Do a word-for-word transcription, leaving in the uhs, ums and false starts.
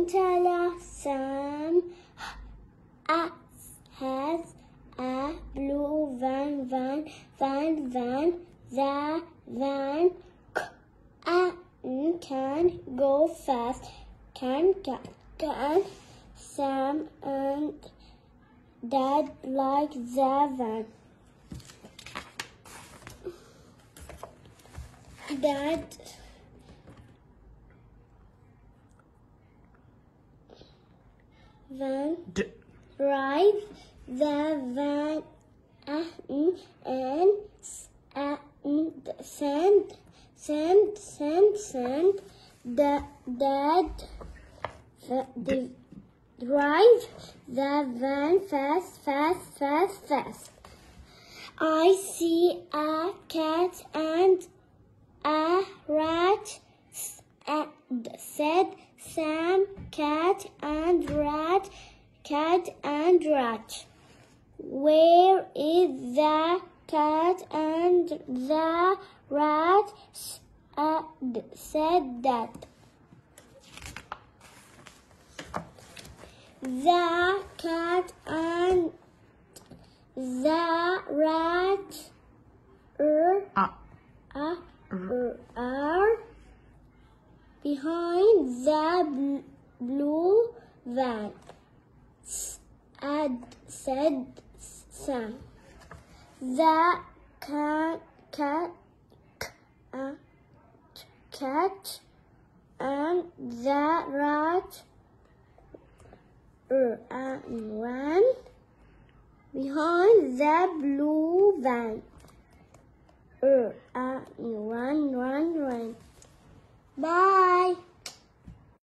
umbrella. Sam uh, has a blue van, van, van, van. The van uh, can go fast. Can, can, can. Sam and Dad like the van. Dad van D drive the van uh, and uh, send send send send the dad the, the drive the van fast fast fast fast. I see a cat and a rat, said Sam. Cat and rat, cat and rat. Where is the cat and the rat? Said Dad. The cat and the rat are, ah. are, are behind the blue van, said Sam. The cat, cat, uh, cat and the rat uh, ran behind the blue van. Uh, uh, run, run, run. Bye.